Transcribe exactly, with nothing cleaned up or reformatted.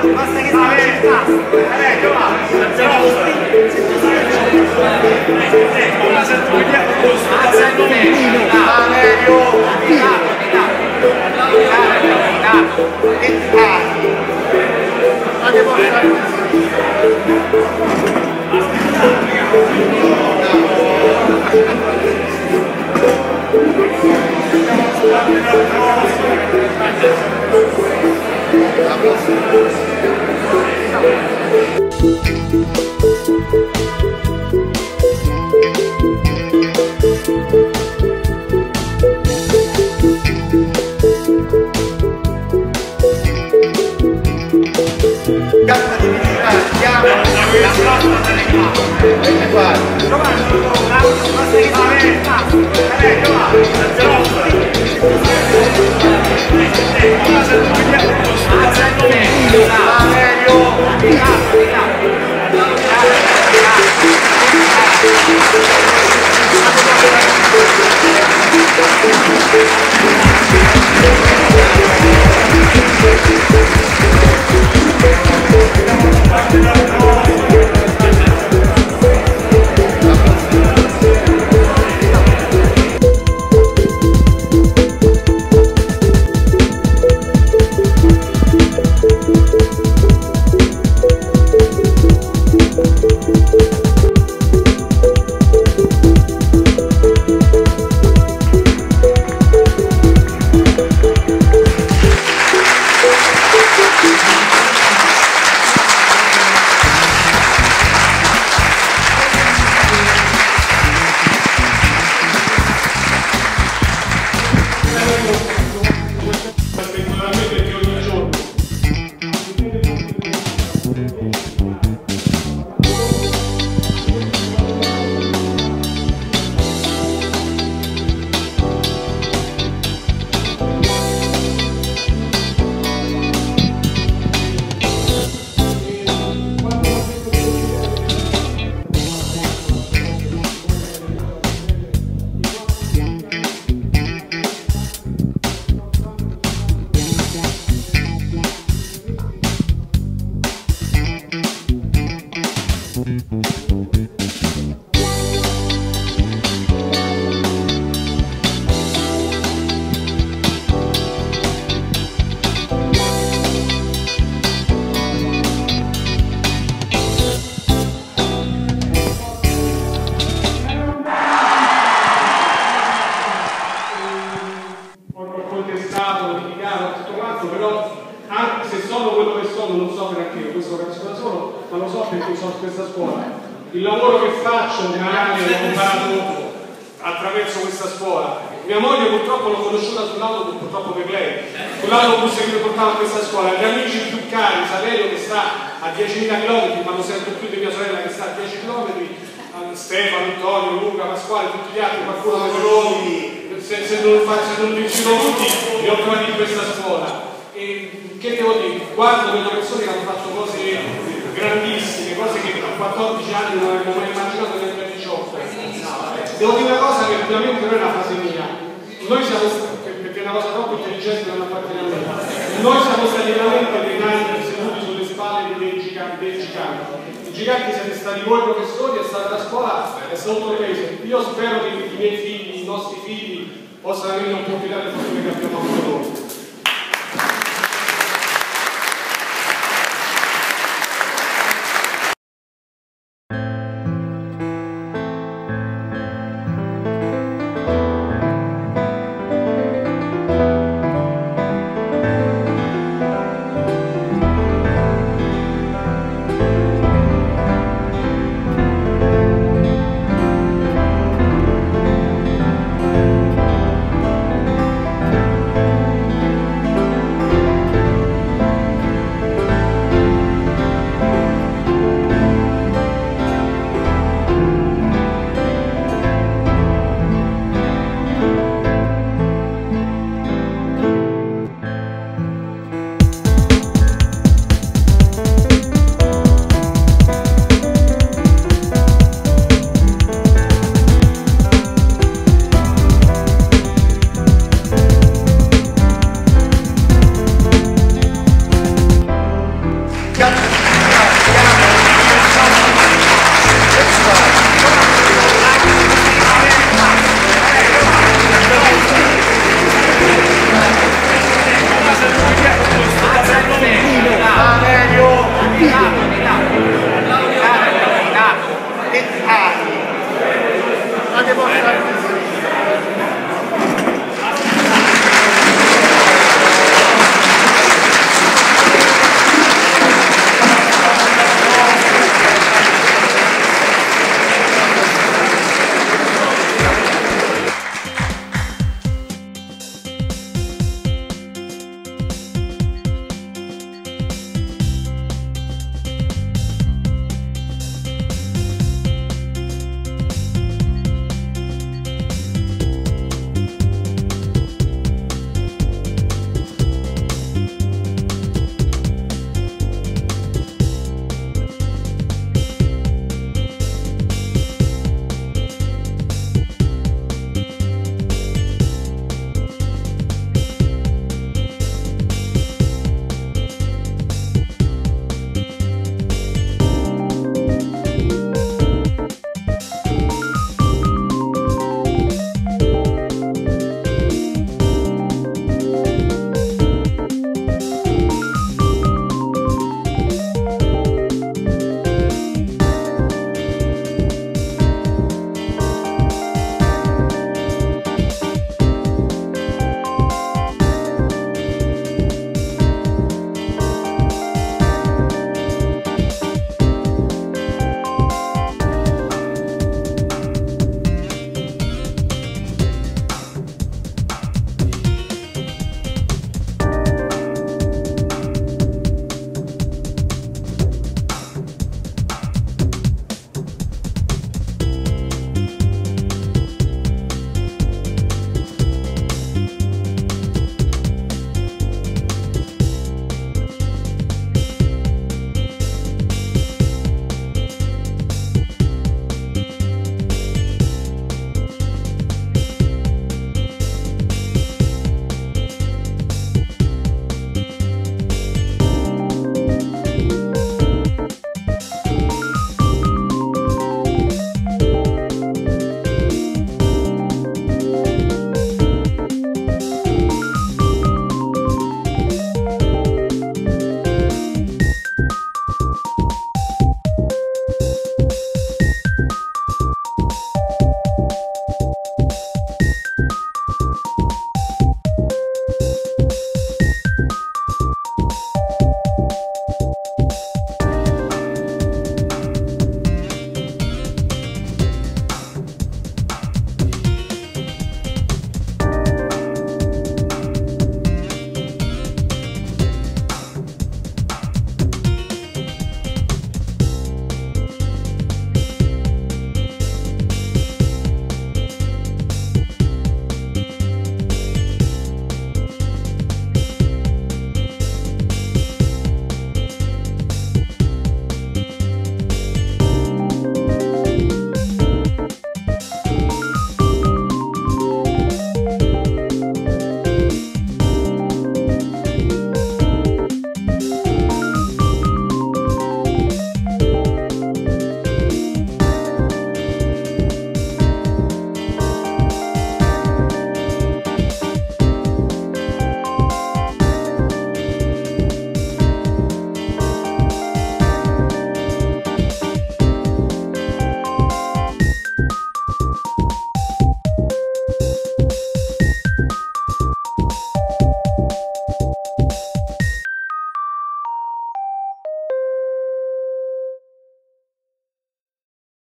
basta che sta il tasto. Eh, il lavoro che faccio magari l'ho imparato attraverso questa scuola. Mia moglie purtroppo l'ho conosciuta sull'autobus, purtroppo per lei, sull'autobus che mi portava a questa scuola. Gli amici più cari, Saverio che sta a diecimila chilometri, ma non sento più di mia sorella che sta a dieci chilometri, Stefano, Antonio, Luca, Pasquale, tutti gli altri, qualcuno per loro, se, se non faccio non ci sono tutti, li ho trovati in questa scuola. E che devo dire? Guardo delle persone che hanno fatto cose grandissime, cose che a quattordici anni non avremmo mai immaginato nel duemiladiciotto. Devo dire una cosa che ovviamente non è una fase mia, noi siamo perché è una cosa troppo intelligente da una parte della mia, noi siamo stati veramente dei nani seduti sulle spalle dei giganti, dei giganti. I giganti siete stati voi professori, è stata la scuola, è stato tutto il paese. Io spero che i miei figli, i nostri figli possano avere l'opportunità del futuro che abbiamo avuto noi.